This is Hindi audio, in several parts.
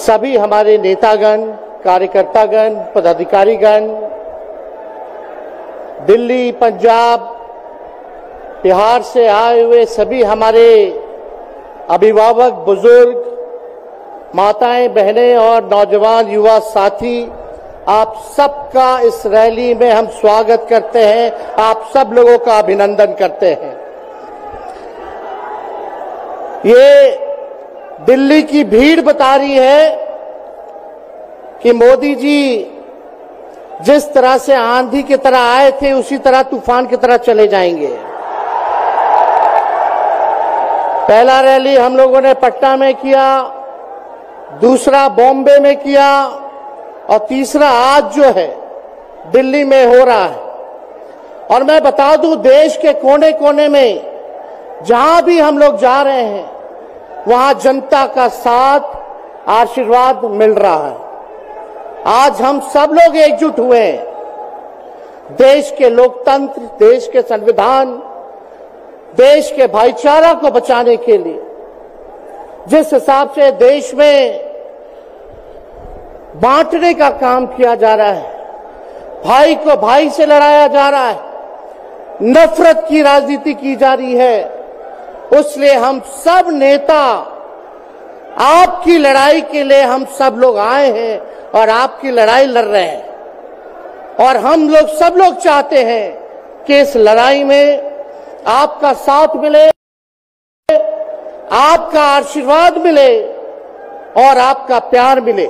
सभी हमारे नेतागण, कार्यकर्तागण, पदाधिकारीगण, दिल्ली, पंजाब, बिहार से आए हुए सभी हमारे अभिभावक, बुजुर्ग, माताएं, बहनें और नौजवान युवा साथी, आप सबका इस रैली में हम स्वागत करते हैं। आप सब लोगों का अभिनंदन करते हैं। ये दिल्ली की भीड़ बता रही है कि मोदी जी जिस तरह से आंधी की तरह आए थे उसी तरह तूफान की तरह चले जाएंगे। पहला रैली हम लोगों ने पटना में किया, दूसरा बॉम्बे में किया और तीसरा आज जो है दिल्ली में हो रहा है। और मैं बता दूं, देश के कोने कोने में जहां भी हम लोग जा रहे हैं वहां जनता का साथ, आशीर्वाद मिल रहा है। आज हम सब लोग एकजुट हुए हैं देश के लोकतंत्र, देश के संविधान, देश के भाईचारा को बचाने के लिए। जिस हिसाब से देश में बांटने का काम किया जा रहा है, भाई को भाई से लड़ाया जा रहा है, नफरत की राजनीति की जा रही है, उसलिए हम सब नेता आपकी लड़ाई के लिए हम सब लोग आए हैं और आपकी लड़ाई लड़ रहे हैं। और हम लोग सब लोग चाहते हैं कि इस लड़ाई में आपका साथ मिले, आपका आशीर्वाद मिले और आपका प्यार मिले।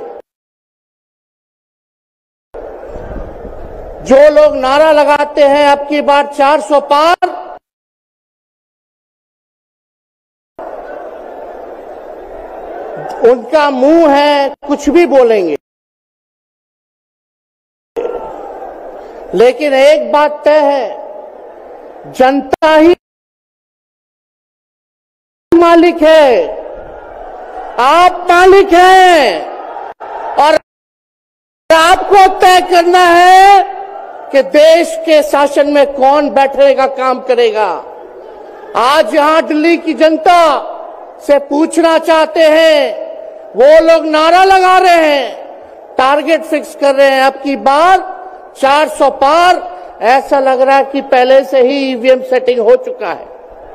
जो लोग नारा लगाते हैं अब की बार 400 पार, उनका मुंह है, कुछ भी बोलेंगे, लेकिन एक बात तय है, जनता ही मालिक है, आप मालिक हैं और आपको तय करना है कि देश के शासन में कौन बैठने का काम करेगा। आज यहां दिल्ली की जनता से पूछना चाहते हैं, वो लोग नारा लगा रहे हैं, टारगेट फिक्स कर रहे हैं, अब की बार 400 पार। ऐसा लग रहा है कि पहले से ही ईवीएम सेटिंग हो चुका है।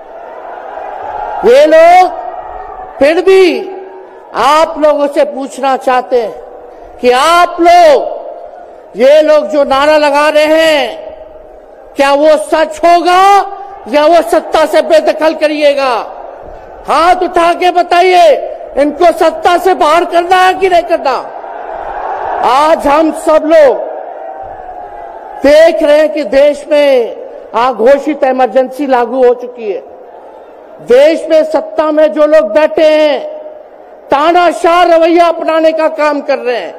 ये लोग फिर भी आप लोगों से पूछना चाहते हैं कि आप लोग, ये लोग जो नारा लगा रहे हैं, क्या वो सच होगा या वो सत्ता से बेदखल करिएगा? हाथ उठा के बताइए, इनको सत्ता से बाहर करना है कि नहीं करना? आज हम सब लोग देख रहे हैं कि देश में अघोषित इमरजेंसी लागू हो चुकी है। देश में सत्ता में जो लोग बैठे हैं तानाशाह रवैया अपनाने का काम कर रहे हैं,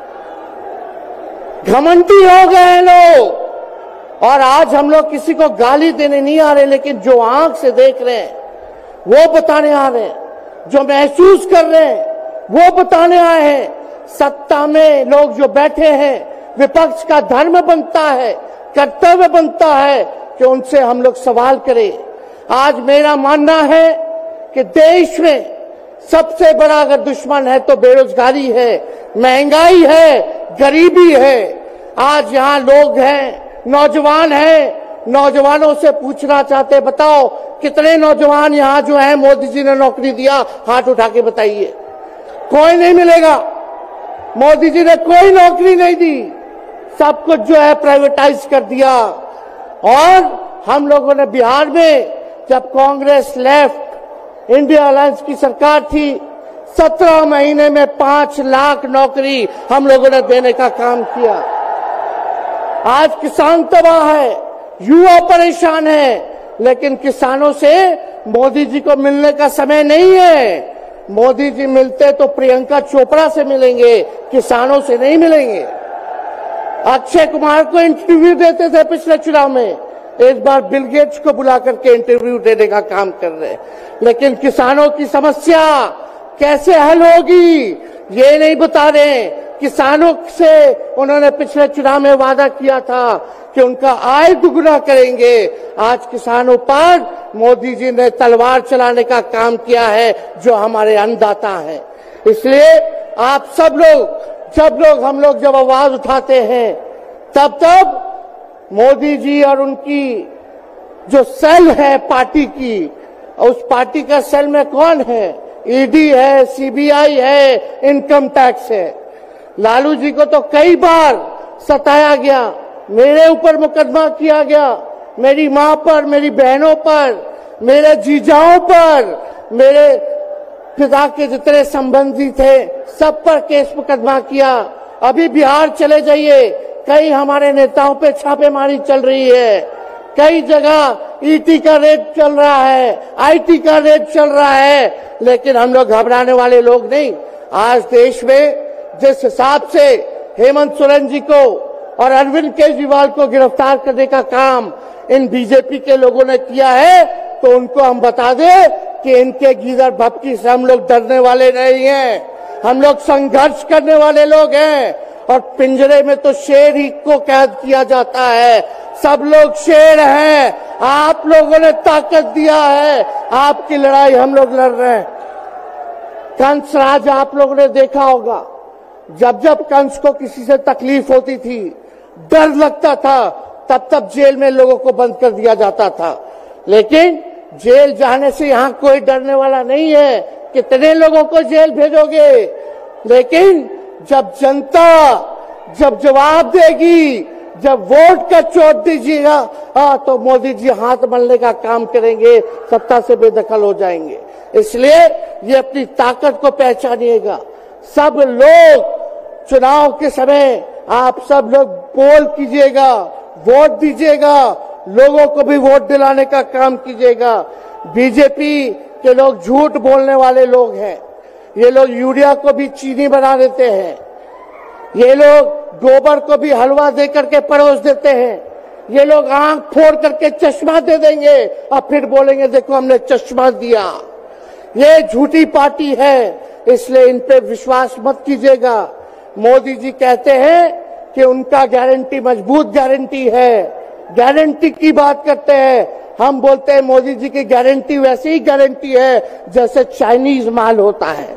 घमंडी हो गए हैं लोग। और आज हम लोग किसी को गाली देने नहीं आ रहे, लेकिन जो आंख से देख रहे हैं वो बताने आ रहे हैं, जो महसूस कर रहे हैं वो बताने आए हैं। सत्ता में लोग जो बैठे हैं, विपक्ष का धर्म बनता है, कर्तव्य बनता है कि उनसे हम लोग सवाल करें। आज मेरा मानना है कि देश में सबसे बड़ा अगर दुश्मन है तो बेरोजगारी है, महंगाई है, गरीबी है। आज यहाँ लोग हैं, नौजवान हैं, नौजवानों से पूछना चाहते, बताओ कितने नौजवान यहाँ जो है मोदी जी ने नौकरी दिया? हाथ उठा के बताइए। कोई नहीं मिलेगा। मोदी जी ने कोई नौकरी नहीं दी, सब कुछ जो है प्राइवेटाइज कर दिया। और हम लोगों ने बिहार में जब कांग्रेस लेफ्ट इंडिया अलायंस की सरकार थी, 17 महीने में 5 लाख नौकरी हम लोगों ने देने का काम किया। आज किसान तबाह है, युवा परेशान है, लेकिन किसानों से मोदी जी को मिलने का समय नहीं है। मोदी जी मिलते तो प्रियंका चोपड़ा से मिलेंगे, किसानों से नहीं मिलेंगे। अक्षय कुमार को इंटरव्यू देते थे पिछले चुनाव में, इस बार बिल गेट्स को बुला करके इंटरव्यू देने का काम कर रहे हैं। लेकिन किसानों की समस्या कैसे हल होगी ये नहीं बता रहे। किसानों से उन्होंने पिछले चुनाव में वादा किया था कि उनका आय दुगुना करेंगे। आज किसानों पर मोदी जी ने तलवार चलाने का काम किया है, जो हमारे अन्नदाता हैं। इसलिए आप सब लोग हम लोग जब आवाज उठाते हैं तब मोदी जी और उनकी जो सेल है पार्टी की, उस पार्टी का सेल में कौन है? ईडी है, सीबीआई है, इनकम टैक्स है। लालू जी को तो कई बार सताया गया, मेरे ऊपर मुकदमा किया गया, मेरी मां पर, मेरी बहनों पर, मेरे जीजाओं पर, मेरे पिता के जितने संबंधी थे सब पर केस मुकदमा किया। अभी बिहार चले जाइए, कई हमारे नेताओं पे छापेमारी चल रही है, कई जगह ईटी का रेड चल रहा है, आईटी का रेड चल रहा है, लेकिन हम लोग घबराने वाले लोग नहीं। आज देश में जिस हिसाब से हेमंत सोरेन जी को और अरविंद केजरीवाल को गिरफ्तार करने का काम इन बीजेपी के लोगों ने किया है, तो उनको हम बता दें कि इनके गीदड़ भपकी से हम लोग डरने वाले नहीं हैं। हम लोग संघर्ष करने वाले लोग हैं, और पिंजरे में तो शेर ही को कैद किया जाता है। सब लोग शेर हैं, आप लोगों ने ताकत दिया है, आपकी लड़ाई हम लोग लड़ रहे हैं। कंस राज आप लोगों ने देखा होगा, जब कंस को किसी से तकलीफ होती थी, डर लगता था, तब जेल में लोगों को बंद कर दिया जाता था। लेकिन जेल जाने से यहां कोई डरने वाला नहीं है। कितने लोगों को जेल भेजोगे? लेकिन जब जनता जब जवाब देगी, जब वोट का चोट दीजिएगा, तो मोदी जी हाथ मलने का काम करेंगे, सत्ता से बेदखल हो जाएंगे। इसलिए ये अपनी ताकत को पहचानिएगा। सब लोग चुनाव के समय आप सब लोग पोल कीजिएगा, वोट दीजिएगा, लोगों को भी वोट दिलाने का काम कीजिएगा। बीजेपी के लोग झूठ बोलने वाले लोग हैं। ये लोग यूरिया को भी चीनी बना देते हैं, ये लोग गोबर को भी हलवा दे करके परोस देते हैं, ये लोग आंख फोड़ करके चश्मा दे देंगे और फिर बोलेंगे देखो हमने चश्मा दिया। ये झूठी पार्टी है, इसलिए इन पे विश्वास मत कीजिएगा। मोदी जी कहते हैं कि उनका गारंटी मजबूत गारंटी है, गारंटी की बात करते हैं। हम बोलते हैं मोदी जी की गारंटी वैसी ही गारंटी है जैसे चाइनीज माल होता है,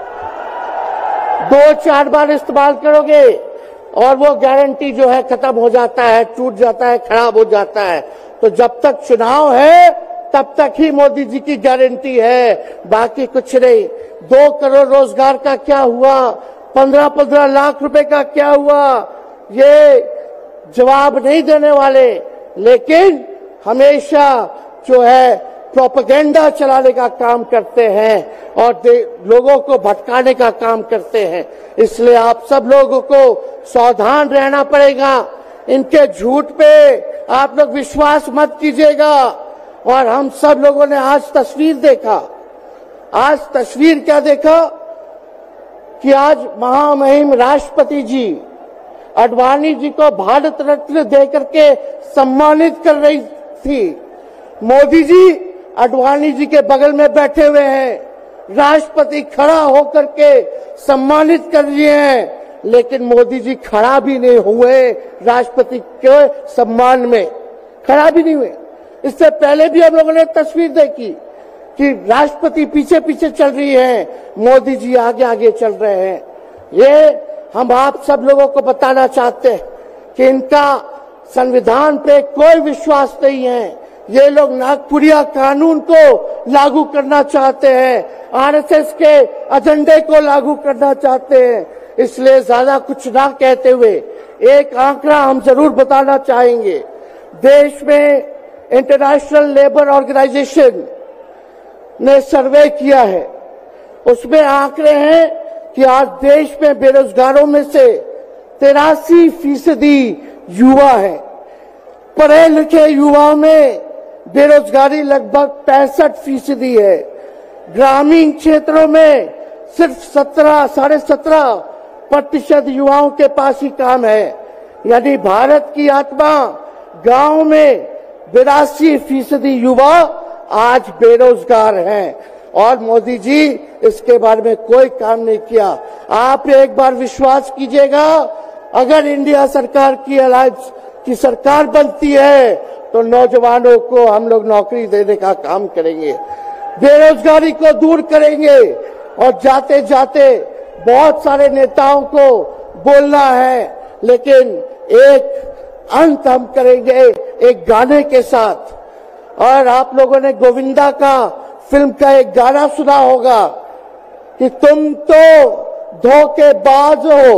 2-4 बार इस्तेमाल करोगे और वो गारंटी जो है खत्म हो जाता है, टूट जाता है, खराब हो जाता है। तो जब तक चुनाव है तब तक ही मोदी जी की गारंटी है, बाकी कुछ नहीं। 2 करोड़ रोजगार का क्या हुआ, 15-15 लाख रुपए का क्या हुआ, ये जवाब नहीं देने वाले, लेकिन हमेशा जो है प्रोपेगेंडा चलाने का काम करते हैं और लोगों को भटकाने का काम करते हैं। इसलिए आप सब लोगों को सावधान रहना पड़ेगा। इनके झूठ पे आप लोग विश्वास मत कीजिएगा। और हम सब लोगों ने आज तस्वीर देखा, आज तस्वीर क्या देखा कि आज महामहिम राष्ट्रपति जी आडवाणी जी को भारत रत्न देकर के सम्मानित कर रही थी। मोदी जी आडवाणी जी के बगल में बैठे हुए हैं, राष्ट्रपति खड़ा होकर के सम्मानित कर दिए हैं, लेकिन मोदी जी खड़ा भी नहीं हुए राष्ट्रपति के सम्मान में, खड़ा भी नहीं हुए। इससे पहले भी हम लोगों ने तस्वीर देखी कि राष्ट्रपति पीछे पीछे चल रही है, मोदी जी आगे आगे चल रहे हैं। ये हम आप सब लोगों को बताना चाहते हैं कि इनका संविधान पे कोई विश्वास नहीं है। ये लोग नागपुरिया कानून को लागू करना चाहते हैं, आरएसएस के एजेंडे को लागू करना चाहते हैं। इसलिए ज्यादा कुछ ना कहते हुए एक आंकड़ा हम जरूर बताना चाहेंगे। देश में इंटरनेशनल लेबर ऑर्गेनाइजेशन ने सर्वे किया है, उसमें आंकड़े हैं कि आज देश में बेरोजगारों में से 83% युवा है। पढ़े लिखे युवाओं में बेरोजगारी लगभग 65% है। ग्रामीण क्षेत्रों में सिर्फ 17.5% युवाओं के पास ही काम है। यानी भारत की आत्मा गांव में 82% युवा आज बेरोजगार हैं और मोदी जी इसके बारे में कोई काम नहीं किया। आप एक बार विश्वास कीजिएगा, अगर इंडिया सरकार की अलायंस की सरकार बनती है तो नौजवानों को हम लोग नौकरी देने का काम करेंगे, बेरोजगारी को दूर करेंगे और जाते जाते बहुत सारे नेताओं को बोलना है, लेकिन एक अंत हम करेंगे एक गाने के साथ। और आप लोगों ने गोविंदा का फिल्म का एक गाना सुना होगा कि तुम तो धोखेबाज हो,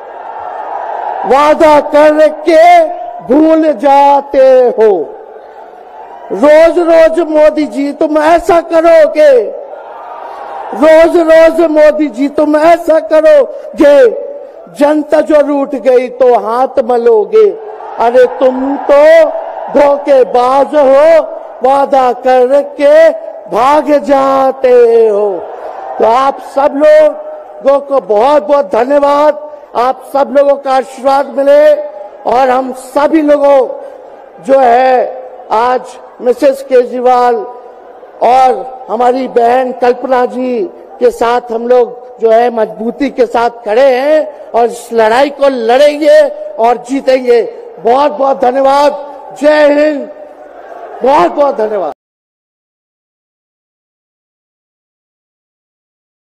वादा करके भूल जाते हो। रोज रोज मोदी जी तुम ऐसा करोगे, रोज रोज मोदी जी तुम ऐसा करोगे, जनता जो रूठ गई तो हाथ मलोगे। अरे तुम तो धोखेबाज हो, वादा करके भाग जाते हो। तो आप सब लोगों को बहुत बहुत धन्यवाद। आप सब लोगों का आशीर्वाद मिले और हम सभी लोगों जो है आज मिसेस केजरीवाल और हमारी बहन कल्पना जी के साथ हम लोग जो है मजबूती के साथ खड़े हैं और इस लड़ाई को लड़ेंगे और जीतेंगे। बहुत बहुत धन्यवाद। जय हिंद। बहुत बहुत धन्यवाद।